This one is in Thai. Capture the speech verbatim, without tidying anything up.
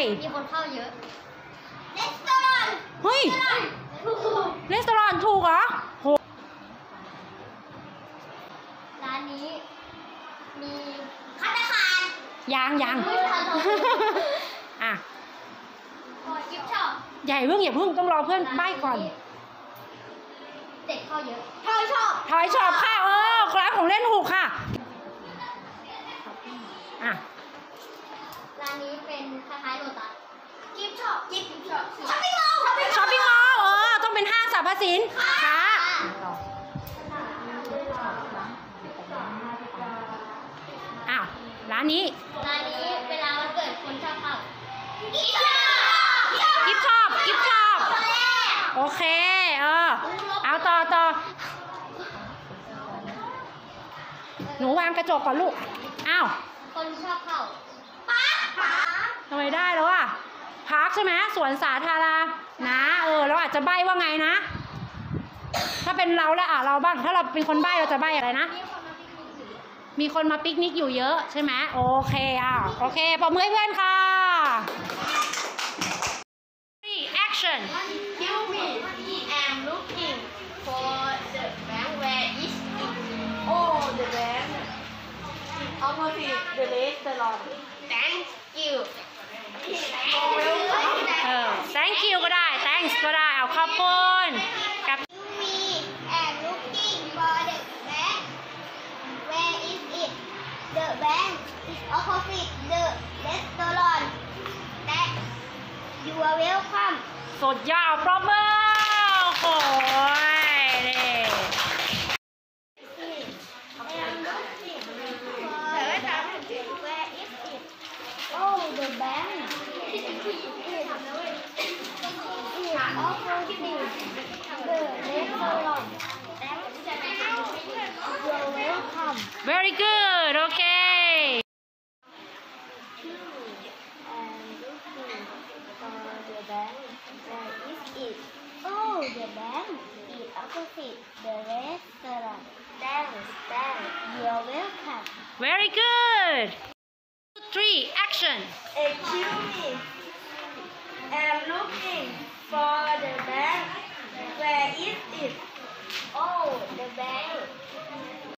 มีคนเข้าเยอะเรสตอรอนเฮ้ยเรสตอรอนถูกเหรอโหร้านนี้มีภัตตาคารยังยังอ่ะกิฟต์ช็อปใหญ่เพิ่งอย่าเพิ่งต้องรอเพื่อนใบ้ก่อนเด็กเข้าเยอะทอยช็อปทอยช็อปค่ะเออร้านของเล่นถูกค่ะอ่ะร้านนี้เป็นคล้ายๆโลตัสกิฟต์ช็อปกิฟต์ช็อปช้อปปิ้งมอลล์ช้อปปิ้งมอลล์เออต้องเป็นห้างสรรพสินค้าอ้าวร้านนี้ร้านนี้เวลาวันเกิดคนชอบเข้ากิฟต์ช็อปกิฟต์ช็อปโอเคเออเอาต่อต่อหนูวางกระจกก่อนลูกอ้าวคนชอบเข้าปาร์คปาร์คทำไมได้แล้วอ่ะพาร์คใช่ไหมสวนสาธารณะนะเออเราอาจจะใบ้ว่าไงนะถ้าเป็นเราแล้วอ่ะเราบ้างถ้าเราเป็นคนใบ้เราจะใบ้อะไรนะมีคนมาปิกนิกอยู่เยอะใช่ไหมโอเคอ่ะโอเคปรบมือให้เพื่อนค่ะ action Excuse me I am looking for the bank where is it Oh the bank opposite the restaurant Thank you เออ thank you ก็ได้ thanks ก็ได้เอาขอบคุณกับ Me am looking for the bank where is it The bank is opposite the restaurant Thank you are welcome สุดยอดปรบมือโอ้ยนี่ Where is it Oh the bank is opposite the restaurant You are welcome very good okay Oh, the bank is opposite the restaurant. Thanks, thanks. You're welcome. very good three action Excuse me I am looking for the bank where is it Oh, the bank